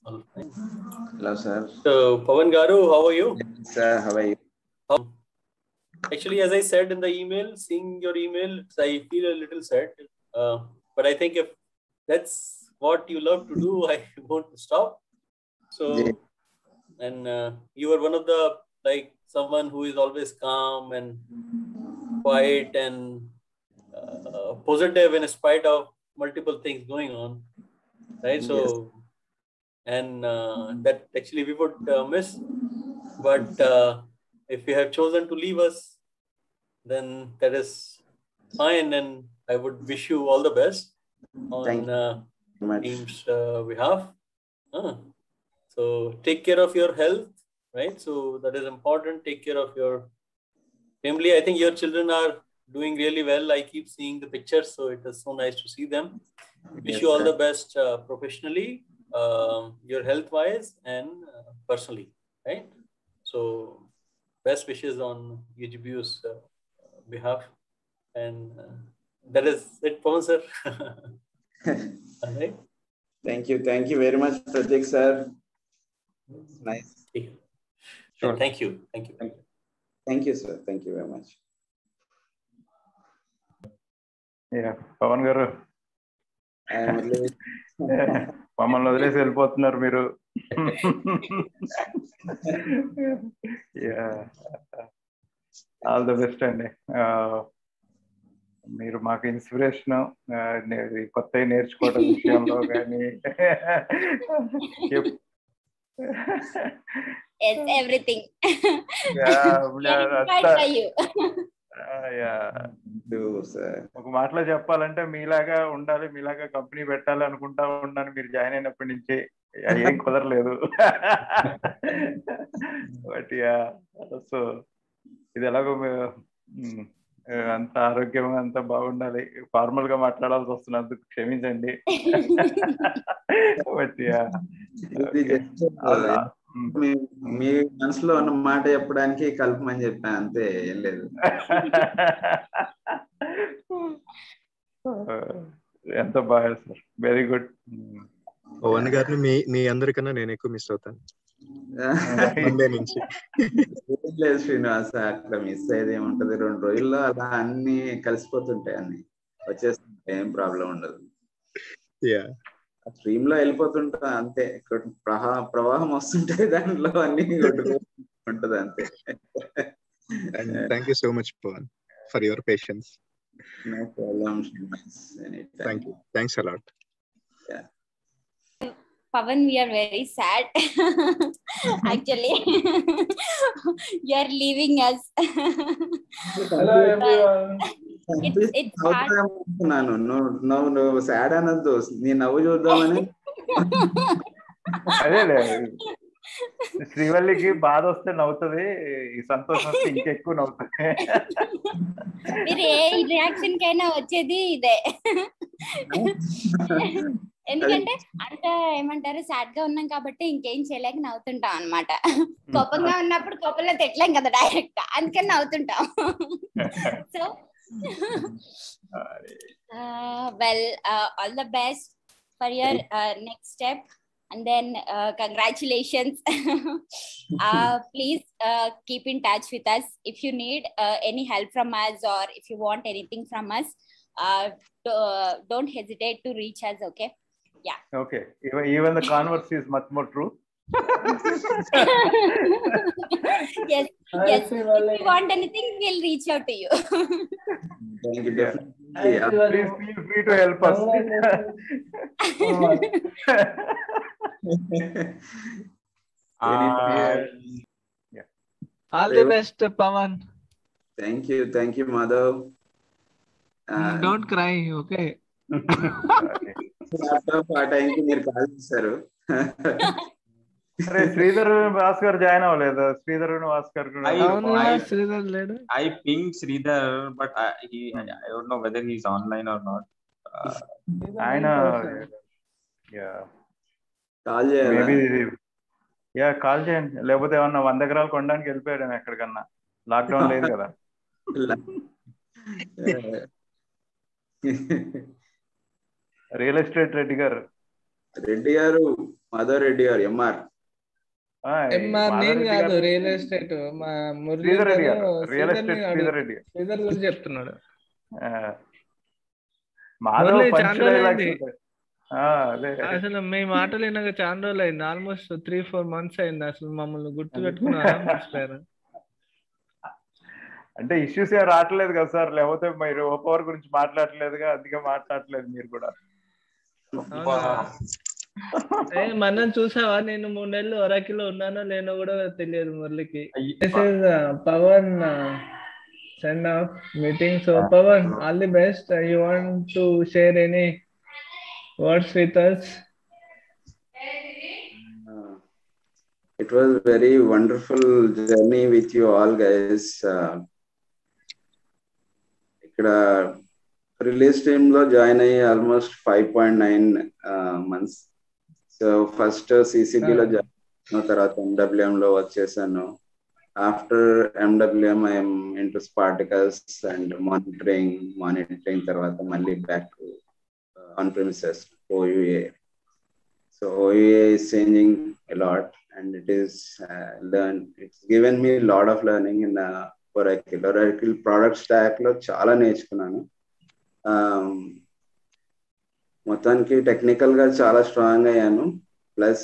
All right. Hello, sir. So, Pawan Garu, how are you? Sir, how are you? Actually, as I said in the email, seeing your email, I feel a little sad. But I think if that's what you love to do, I won't stop. So, and you are one of the, like, someone who is always calm and quiet and positive in spite of multiple things going on, right? So, and that actually we would miss. But if you have chosen to leave us, then that is fine. And I would wish you all the best on team's behalf. So take care of your health, right? So that is important. Take care of your family. I think your children are doing really well. I keep seeing the pictures, so it is so nice to see them. Wish you all the best professionally, your health-wise, and personally, right? So best wishes on UGBU's behalf. And that is it, Pawan sir. All right. Thank you very much, Pratik sir. Nice. Sure. Thank you, sir. Thank you very much. Yeah, Pawan Garu. మమ్మల్ని వదిలేసి వెళ్ళిపోతున్నారు మీరు. All the best అండి. మీరు మాకు inspiration, కొత్త నేర్చుకోవడం విషయంలో కానీ everything. ఒక మాటలో చెప్పాలంటే మీలాగా ఉండాలి, మీలాగా కంపెనీ పెట్టాలి అనుకుంటా ఉన్నాను. మీరు జాయిన్ అయినప్పటి నుంచి ఏం కుదరలేదు. బట్ సో ఇది ఎలాగో అంత ఆరోగ్యం అంత బాగుండాలి. ఫార్మల్ గా మాట్లాడాల్సి వస్తున్నందుకు క్షమించండి. బట్ మీ మనసులో ఉన్న మాట చెప్పడానికి కల్పమని చెప్పాను, అంతే, ఏం లేదు. ఎంత బాగా సార్, వెరీ గుడ్. పవన్ గారిని మీ అందరికన్నా నేను ఎక్కువ మిస్ అవుతాను నుంచి. లేదు శ్రీనివాస, అక్కడ మిస్ అయ్యేది ఏముంటది, 2 రోజుల్లో అలా అన్ని కలిసిపోతుంటాయి, అన్ని వచ్చేస్తుంటాయి, ఏం ప్రాబ్లం ఉండదు. స్ట్రీమ్ లో వెళ్ళిపోతుంటా అంతే, ప్రవాహం వస్తుంటాయి, దాంట్లో అన్ని ఉంటది అంతే. Thank you so much Pawan for your patience. No problem. Thank you. Thanks a lot. Yeah. Pawan, we are very sad. Actually, you are leaving us. Hello everyone. It's hard. నువ్వు సాడ్ అనద్దు, నీ నవ్వు చూద్దామని. అదేలే, శ్రీవల్లికి బాధ వస్తే నవ్వుతుంది, ఈ సంతోషం వస్తే ఇంకెక్కువ నవ్వుతుంది. మీరు ఏ రియాక్షన్ కైనా వచ్చేది ఇదే. ఎందుకంటే అంత ఏమంటారు, సాడ్ గా ఉన్నాం కాబట్టి ఇంకేం చేయలేక నవ్వుతుంటాం అన్నమాట. కోపంగా ఉన్నప్పుడు కోపంలో తిట్టలేం కదా డైరెక్ట్, అందుకని నవ్వుతుంటాం. So well, all the best for your next step. And then congratulations. Please keep in touch with us. If you need any help from us, or if you want anything from us, don't hesitate to reach us. Okay? Yeah. Okay. Even the converse is much more true. Yes. If you want anything, we'll reach out to you. Thank you. Please feel free to help us. All the best, Pawan. Thank you, Madhav. Don't cry, okay? ఆ టైంకి మీరు call చేశారు. Sridhar Bhaskar join అవ్వలేదు. శ్రీధర్ భాస్కర్ శ్రీధర్ లేడు. I pinged Sridhar, but I don't know whether he's online or not. ఆయన call చేయాలి. Call చేయండి, లేకపోతే ఏమన్నా 100 ఎకరాలు కొనడానికి వెళ్ళిపోయాడు ఎక్కడికన్నా. లాక్డౌన్ లేదు కదా. రియల్ ఎస్టేట్ రెడ్డి గారు రెడ్డి గారు, మాధవ్ రెడ్డి గారు, ఎంఆర్. నేను కాదు, రియల్ ఎస్టేట్ మా శ్రీధర్ రెడ్డి గారు, మురళీధర్ రియల్ ఎస్టేట్ శ్రీధర్ రెడ్డి గారు. శ్రీధర్ గురించి చెప్తున్నాడు. మాధవ్ మురళి పంచ్ చాలా రోజులు డైలాగ్స్ అయింది. ఉంటాయి. అదే అసలు మీ మాటలు విన్నాక చాలా రోజులు అయింది, ఆల్మోస్ట్ 3-4 months అయింది. అసలు మమ్మల్ని గుర్తు పెట్టుకున్నారా మర్చిపోయారా? అంటే ఇష్యూస్ ఏం రావట్లేదు కదా సార్, లేకపోతే మీరు ఓ పవర్ గురించి మాట్లాడలేదుగా, అందుకే మాట్లాడలేదు మీరు కూడా. మనం చూసావా, నేను 3 నెలలు ఒరాకిలో ఉన్నానో లేనో కూడా తెలియదు మురళికి. This is Pawan send off meeting. So Pawan, all the best. You want to share any words with us? It was very wonderful journey with you all guys. ఇక్కడ రిలీజ్ టీమ్ లో జాయిన్ అయ్యి ఆల్మోస్ట్ 5.9 months. సో ఫస్ట్ సిసిబిలో join అయిన తర్వాత MWM లో వచ్చేసాను. After MWM, I am into Spartacus and monitoring tarvata malli back to on-premises OUA. So OUA is changing a lot, and it is it's given me a lot of learning in Oracle product stack lo chaala నేర్చుకున్నాను. మొత్తానికి technical గా చాలా strong అయ్యాను. Plus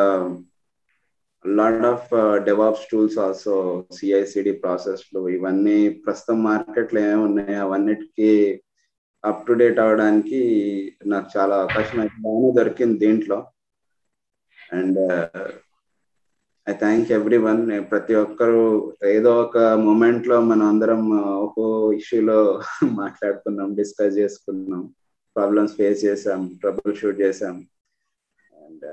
lot of DevOps tools also, CI/CD ప్రాసెస్లు, ఇవన్నీ ప్రస్తుతం మార్కెట్లో ఏమేమి ఉన్నాయి అవన్నిటికీ అప్ టు డేట్ అవడానికి నాకు చాలా అవకాశం అయితే దొరికింది దీంట్లో. And I thank everyone. ప్రతి ఒక్కరు ఏదో ఒక మూమెంట్ లో మనం అందరం ఒక్కో ఇష్యూలో మాట్లాడుకున్నాం, డిస్కస్ చేసుకున్నాం, ప్రాబ్లమ్స్ ఫేస్ చేసాం, ట్రబుల్ షూట్ చేసాం. అండ్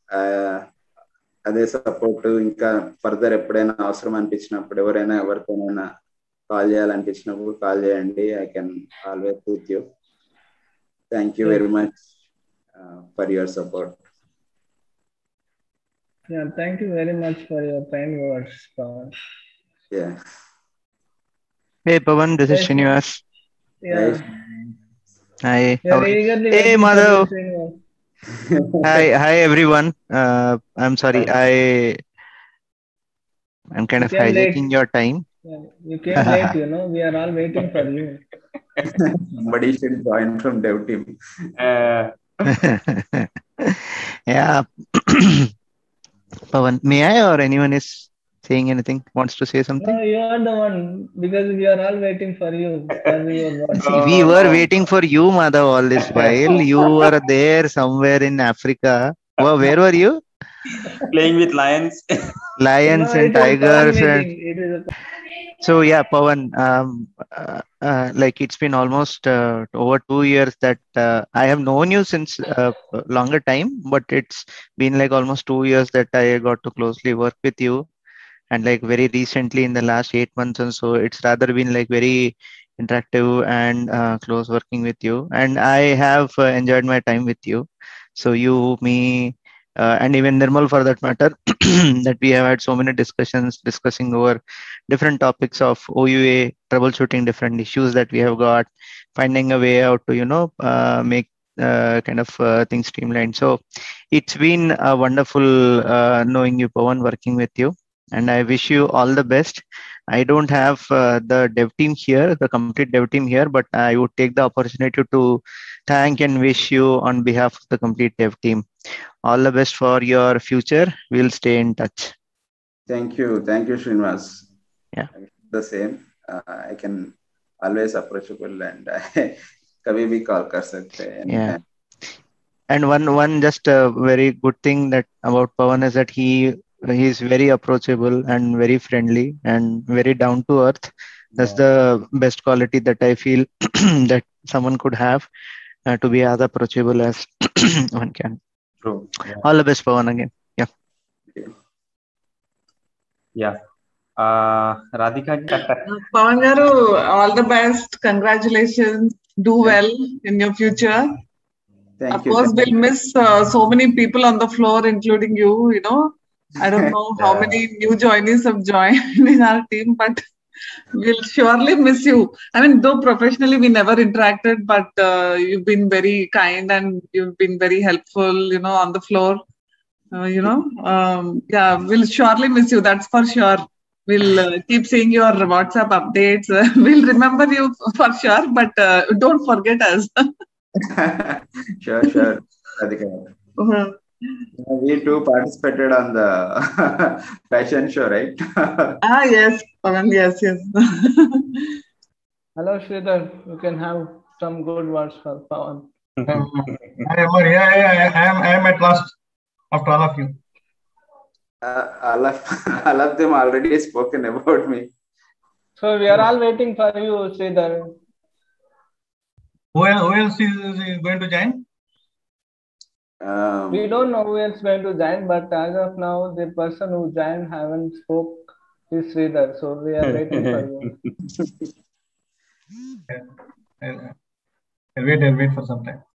అదే సపోర్ట్ ఇంకా ఫర్దర్ ఎప్పుడైనా అవసరం అనిపించినప్పుడు, ఎవరికైనా కాల్ చేయాలనిపించినప్పుడు కాల్ చేయండి. I can always with you. Thank you very much for your support. Yeah, thank you very much for your kind words, Pawan. Yeah. Hey Pawan, this is Srinivas. Yeah. Hi. Eagerly Hey waiting for Madhav. you, Srinivas. Hi everyone. I'm sorry, I'm kind of You came hijacking late. your time. Yeah, you came late, we are all waiting for you. Somebody should join from dev team. Yeah. Pawan, may I, or anyone is saying anything, wants to say something? No, you are the one, because we are all waiting for you. We were waiting for you, Madhav, all this while. You were there somewhere in Africa. Where were you? Playing with lions. Lions and tigers. So yeah, Pawan, like it's been almost over 2 years that I have known you since longer time, but it's been like almost 2 years that I got to closely work with you. And like very recently in the last 8 months or so, it's rather been like very interactive and close working with you. And I have enjoyed my time with you. So you, me, and even Nirmal for that matter, that we have had so many discussions discussing over different topics of OUA, troubleshooting different issues that we have got, finding a way out to, make kind of things streamlined. So it's been a wonderful knowing you, Pawan, working with you. And I wish you all the best. I don't have the dev team here, the complete dev team here, but I would take the opportunity to thank and wish you on behalf of the complete dev team. All the best for your future. We'll stay in touch. Thank you, Srinivas. Yeah. The same. I can always approachable and kabhi bhi call kar sakte hain. Yeah. And one just a very good thing that about Pawan is that he is very approachable and very friendly and very down to earth. That's the best quality that I feel that someone could have, to be as approachable as one can. True. Yeah. All the best, Pawan, again. Yeah. Yeah. Radhika. Pawan garu, all the best. Congratulations. Do well in your future. Of course, we'll miss so many people on the floor, including you. I don't know how many new joinees have joined in our team, but We'll surely miss you. I mean, though professionally we never interacted, but you've been very kind and you've been very helpful, on the floor. Yeah, we'll surely miss you. That's for sure. We'll keep seeing your WhatsApp updates. We'll remember you for sure, but don't forget us. Sure, Radhika. We too participated on the fashion show, right? Yes, Pavan, yes. Hello, Sridhar. You can have some good words for Pawan. I am at last after all of you. All of them already spoken about me. So we are all waiting for you, Sridhar. Who else is going to join? We don't know who else is going to join, but as of now, the person who joined haven't spoke is Sridhar. So we are waiting for you. I'll wait for some time.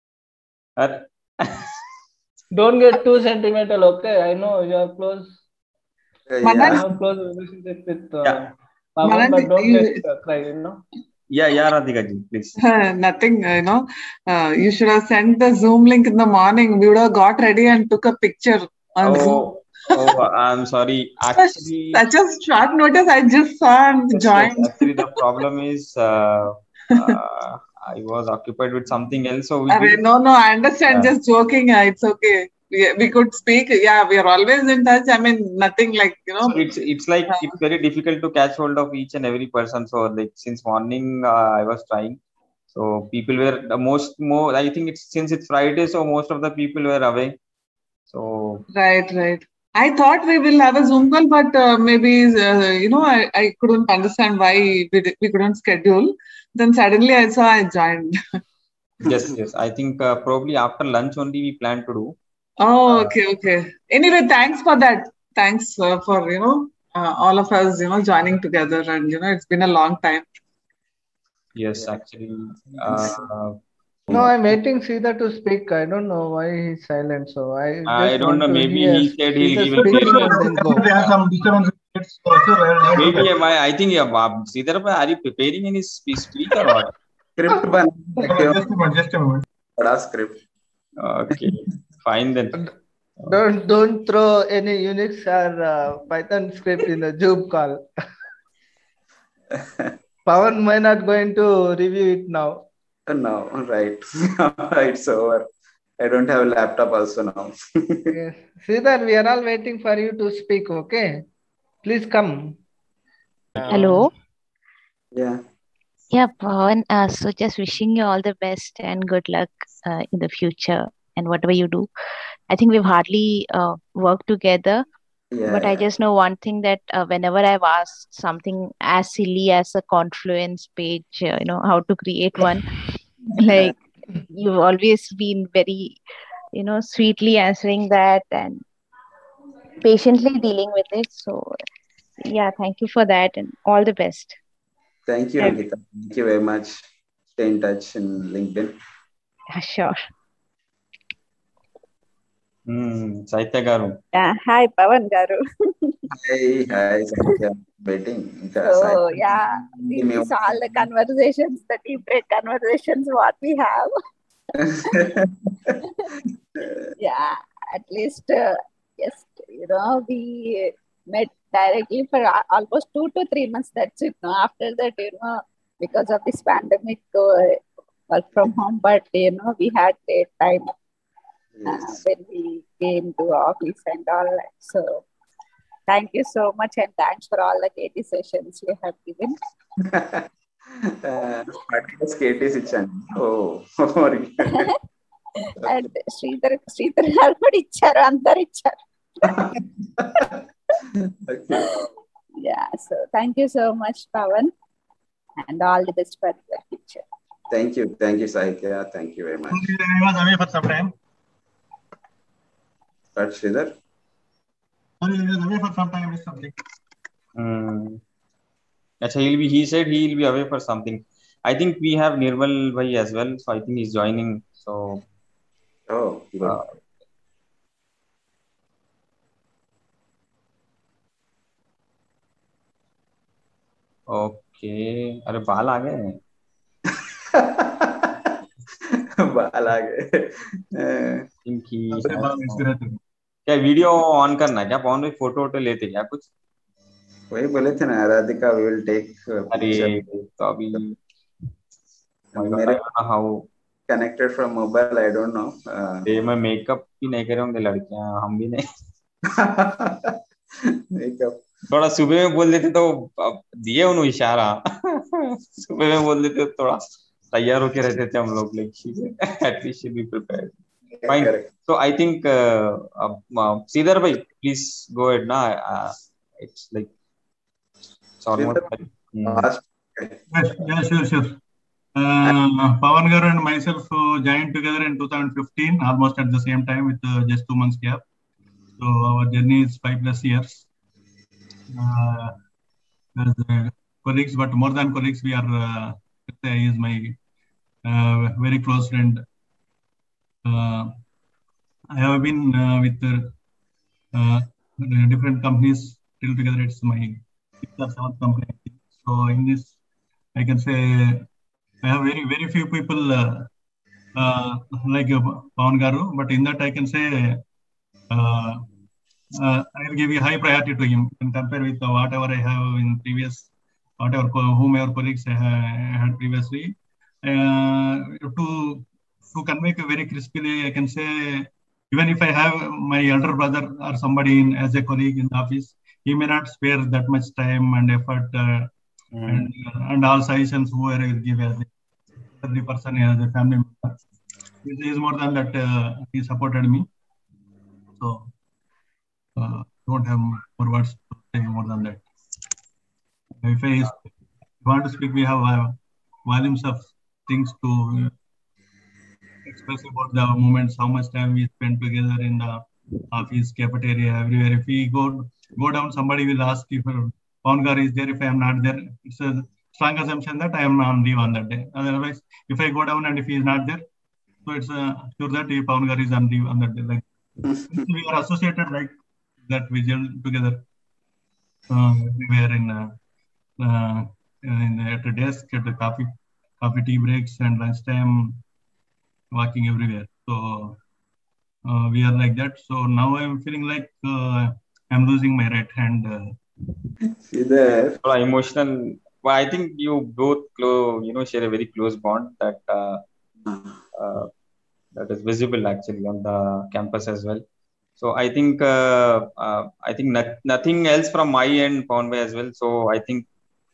Don't get too sentimental, okay? I know you are close. You have close relationship with Pawan, but don't get cry, Yeah, Radhika ji, please. Nothing, you should have sent the Zoom link in the morning. We would have got ready and took a picture on Zoom. I'm sorry. Actually, such a short notice. I just saw and joined. Yes, actually, the problem is I was occupied with something else. So no, I understand. Just joking. It's okay. We could speak. Yeah, we are always in touch. I mean, nothing like, So it's like it's very difficult to catch hold of each and every person. So like since morning, I was trying. So people were more. I think since it's Friday, so most of the people were away. So right. I thought we will have a Zoom call, but maybe I couldn't understand why we couldn't schedule. Then suddenly I saw I joined. Yes. I think probably after lunch only we plan to do. Oh, okay. Anyway, thanks for that. Thanks for all of us joining together, and it's been a long time. Yes, actually. No, I'm waiting Sridhar to speak. I don't know why he's silent. So I don't know. Maybe he said he will speak and then go. There are some disturbance. Maybe I think Sridhar, are you preparing any speak or what? Script. Just a moment. Script. Okay, fine then. Don't throw any Unix or Python script in the Zoom call. Pawan might not going to review it now. No, right. It's over. I don't have a laptop also now. Yes. Sridhar, we are all waiting for you to speak, okay? Please come. Hello. Yeah. Yeah, Pawan. So just wishing you all the best and good luck in the future and whatever you do. I think we've hardly worked together. Yeah, but I just know one thing that whenever I've asked something as silly as a Confluence page, how to create one, like you've always been very, sweetly answering that and patiently dealing with it. So, yeah, thank you for that and all the best. Thank you, Ankita. Thank you very much. Stay in touch in LinkedIn. Sure. Saitya garu. Hi, Pawan garu. Hi, Saitya. Waiting. So, yeah, these are all the conversations, the tea break conversations, what we have. Yeah, at least, yes, we met directly for almost 2 to 3 months. That's it. After that, because of this pandemic, work from home, but, we had a time. When we came to office and all that. So thank you so much and thanks for all the KT sessions you have given. KT session. Oh. And Sridhar garu icharu, andaru icharu. Okay. Yeah, so thank you so much, Pawan, and all the best for the future. Thank you, Saitya. Thank you very much. I was away for some time. But Sridhar? He was away for some time or something. He said he'll be away for something. I think we have Nirmal Bhai as well, so I think he's joining. So. Oh, good. Okay, अरे बाल आ गए। बाल आ गए। इनकी क्या video on करना है क्या पवन भाई? फोटो वोटो लेते क्या कुछ? वही बोले थे ना, राधिका विल टेक अरे पिक्चर। तो अभी मेरे how connected from mobile, I don't know. मैं मेकअप भी नहीं करे होंगे लड़कियां, हम भी नहीं। मेकअप थोड़ा सुबह में बोल देते तो दिए उन्होंने इशारा। सुबह में बोल देते तो थोड़ा तैयार होके रहते थे हम लोग, like at least be prepared. Fine, so I think Sridhar भाई प्लीज गो अहेड ना, it's like Yeah, sure. Pawan Garu and myself joined together in 2015, almost at the same time with just 2 months gap. So our journey is 5+ years. As colleagues, but more than colleagues, we are. He is my very close friend. I have been with different companies till together. It's my 6th or 7th company. So in this, I can say I have very few people like Pawan Garu, but in that I can say I will give you high priority to him and compare with whatever I have in previous, whomever colleagues I had previously. To convey very crisply, I can say even if I have my elder brother or somebody as a colleague in the office, he may not spare that much time and effort and all suggestions whoever I will give as every person as a family member. He is more than that. He supported me. So don't have more words to say more than that. If I want to speak, we have volumes of things to express about the moments, how much time we spend together in the office, cafeteria, everywhere. If we go down, somebody will ask if Pawan Garu is there. If I am not there, it's a strong assumption that I am on leave on that day. Otherwise, if I go down and if he is not there, so it's sure that Pawan Garu is on leave on that day. Like we are associated like that. We gel together. We were at a desk, at the coffee tea breaks and lunchtime, walking everywhere. So we are like that. So now I am feeling like I'm losing my right hand. See there. Emotional. Well, I think you both share a very close bond that that is visible actually on the campus as well. So I think nothing else from my end, Pawan Bhai, as well. So I think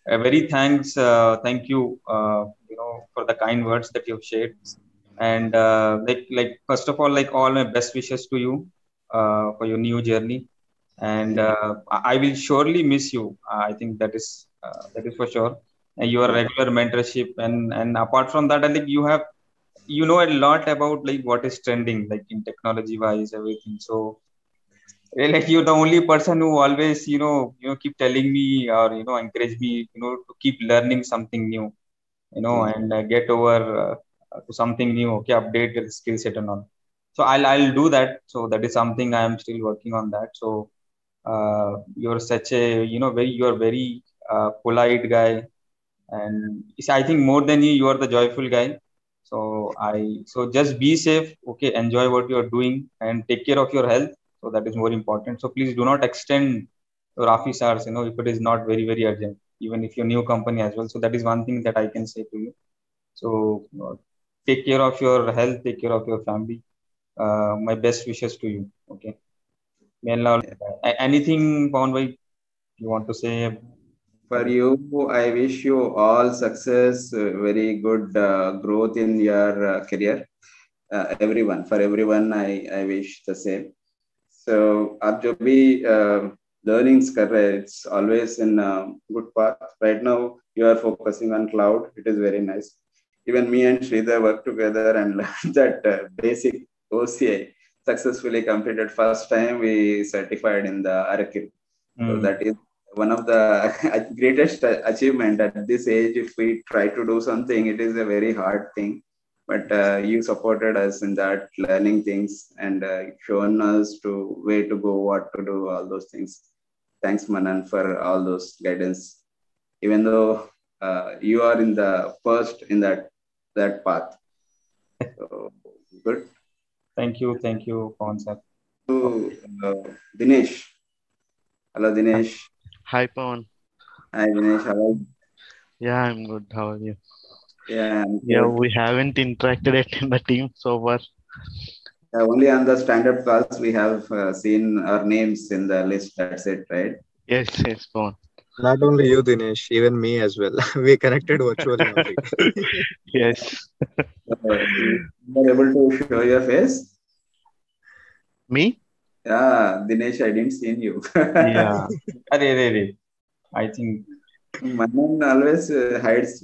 thank you, for the kind words that you've shared, and like first of all, like all my best wishes to you for your new journey, and I will surely miss you. I think that is for sure. And your regular mentorship, and apart from that, I think you know a lot about like what is trending, like in technology wise, everything. So like you're the only person who always keep telling me or encourage me to keep learning something new, and get over to something new. Okay, update your skill set and all. So I'll do that. So that is something I am still working on that. So you're such a you're very polite guy, and I think more than you are the joyful guy. So just be safe. Okay, enjoy what you're doing and take care of your health. So that is more important. So please do not extend your office hours, if it is not very urgent, even if your new company as well. So that is one thing that I can say to you. So take care of your health, take care of your family. My best wishes to you. Okay. Anything, Pawan bhai, you want to say? For you, I wish you all success, very good growth in your career. For everyone, I wish the same. So, आप जो भी learnings कर रहे हैं, it's always in a good path. Right now, you are focusing on cloud. It is very nice. Even me and Sridhar worked together and learned that basic OCI successfully completed. First time we certified in the Arakill. So that is one of the greatest achievement at this age. If we try to do something, it is a very hard thing. But you supported us in that, learning things and shown us to where to go, what to do, all those things. Thanks, Manan, for all those guidance. even though you are in the first in that path. So, good. Thank you, Pawan sir. To Dinesh. Hello, Dinesh. Hi, Pawan. Hi, Dinesh. How are you? Yeah, I'm good. How are you? Yeah, I'm Yeah, good. we haven't interacted yet in the team so far. Only on the stand-up calls we have seen our names in the list. That's it, right? Yes, Pawan. Not only you, Dinesh, even me as well. We connected virtually only. Yes. You are able to show your face? Me? Yeah, Dinesh, I didn't see you. Yeah. I think. Manan always hides.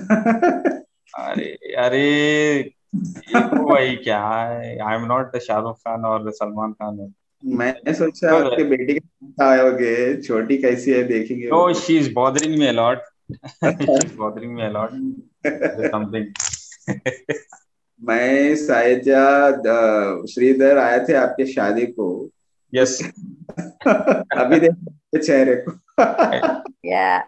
अरे देखो भाई क्या है, I am not Shahrukh Khan और सलमान खान. मैं सोचा आपके बेटी के आओगे, छोटी कैसी है देखेंगे. No, she is bothering me a lot. She's bothering me a lot. Something. मैं शायद श्रीधर आए थे आपके शादी को. Yes. अभी देखो चेहरे को. Yeah.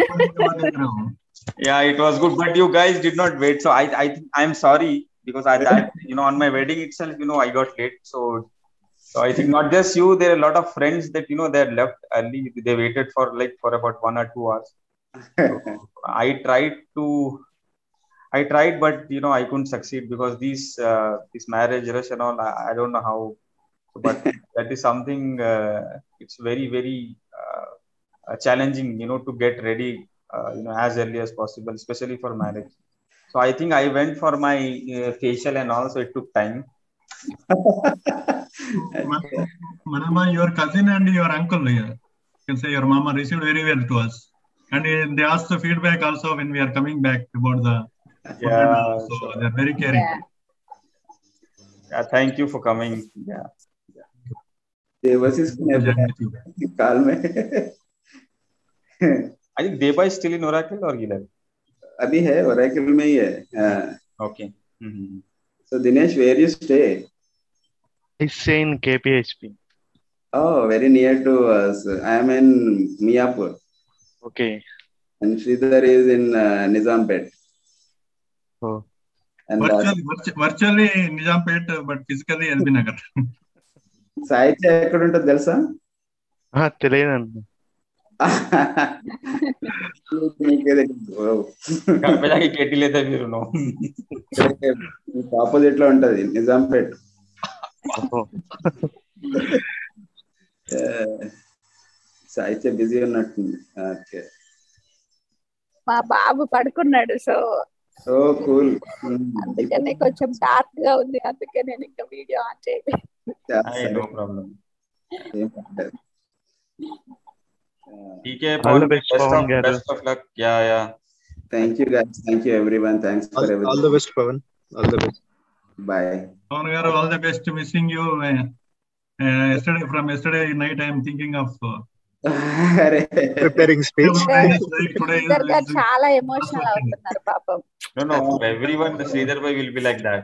Yeah, it was good, but you guys did not wait. So I'm sorry because on my wedding itself, I got late. So I think not just you, there are a lot of friends that they left early. They waited for about 1 or 2 hours. So I tried, but I couldn't succeed because this marriage rush and all. I don't know how, but that is something. It's very, very challenging, to get ready, as early as possible, especially for marriage. So I think I went for my facial and also it took time. Manama, your cousin and your uncle, you can say your mama received very well to us, and they asked the feedback also when we are coming back about the. Yeah, so they're very caring. Yeah, thank you for coming. Yeah. Devasis काल में. I think Deva is still in Oracle or Gilead? अभी है, Oracle में ही है. Okay. So Dinesh, where you stay? I stay in KPHP. Oh, very near to us. I am in Miapur. Okay. And Sridhar is in Nizampet. Oh. And virtually Nizampet, but physically LB Nagar. సాహిత్య ఎక్కడ ఉంటుంది తెలుసా? తెలియదండి. Opposite లో ఉంటది, నిజాంపేట్. సాహిత్య busy ఉన్నట్టుంది. Okay. మా బాబు పడుకున్నాడు, సో కూల్. అందుకనే కొంచెం డార్క్ గా ఉంది, అందుకే నేను ఇంకా వీడియో ఆన్ చేయలేదు. No problem. TK, all the best of luck. Yeah. Thank you guys. Thank you everyone. Thanks for everything. All the best, Pawan. All the best. Bye. Pawan garu, all the best. Missing you. Yesterday night, I am thinking of preparing speech. చాలా emotional అవుతున్నారు పాపం. No, for everyone, the Sridhar bhai will be like that.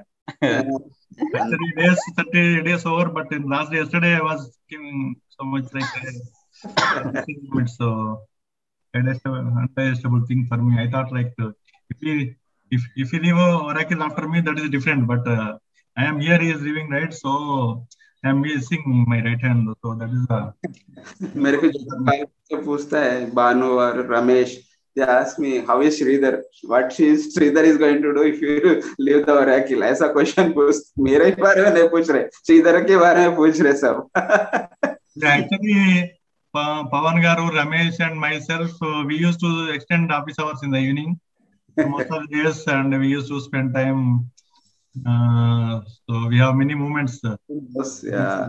30 days over, but in last day, yesterday I was thinking so much like so undigestible thing for me. I thought like if you leave Oracle after me, that is different, but I am here, he is leaving, right? So I am missing my right hand, so that is मेरे को पूछता है बानु और Ramesh. They ask me, how is Sridhar? What Sridhar is going to do if you leave the Oracle? ऐसा question पूछ, मेरे बारे में नहीं पूछ रहे, श्रीधर के बारे में पूछ रहे सब. Actually, Pawan garu, Ramesh and myself, we used to extend office hours in the evening most of the days, and we used to spend time. So we have many moments. Yeah.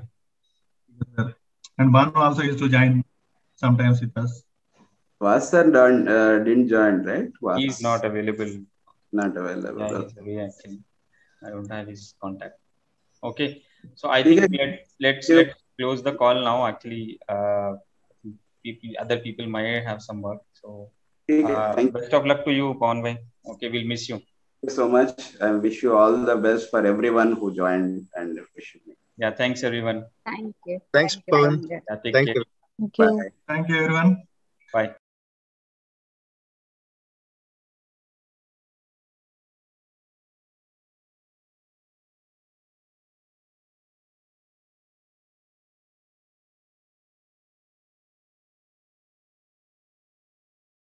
And Banu also used to join sometimes with us. Vasan didn't join, right? He is not available. Not available. Yeah, actually, I don't have his contact. Okay, so I think let's close the call now. Actually, other people might have some work. So, best of luck to you, Pawan bhai. Okay, we'll miss you. Thank you so much. I wish you all the best for everyone who joined and wish you. Yeah, thanks everyone. Thank you. Thanks, Pawan. Yeah, Thank you. Thank you. Thank you everyone. Bye.